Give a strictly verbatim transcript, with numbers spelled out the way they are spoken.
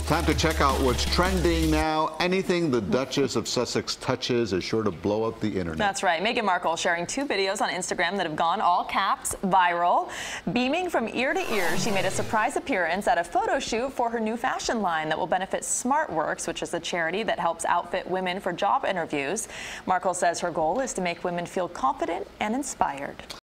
Time to check out what's trending now. Anything the Duchess of Sussex touches is sure to blow up the internet. That's right. Meghan Markle sharing two videos on Instagram that have gone all caps viral. Beaming from ear to ear, she made a surprise appearance at a photo shoot for her new fashion line that will benefit SmartWorks, which is a charity that helps outfit women for job interviews. Markle says her goal is to make women feel confident and inspired.